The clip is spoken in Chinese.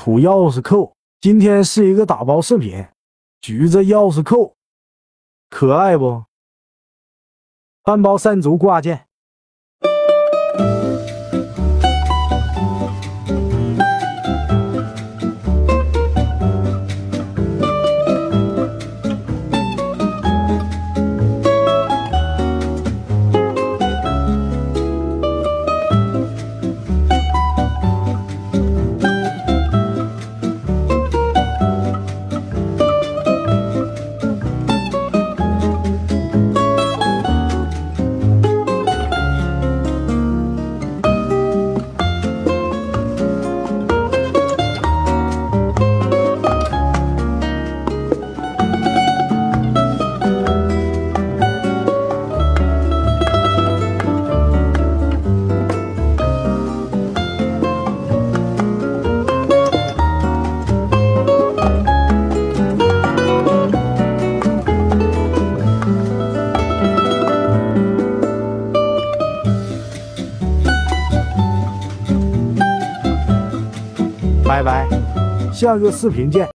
土钥匙扣。今天是一个打包视频，橘子钥匙扣，可爱不？半包3足挂件。拜拜，下个视频见。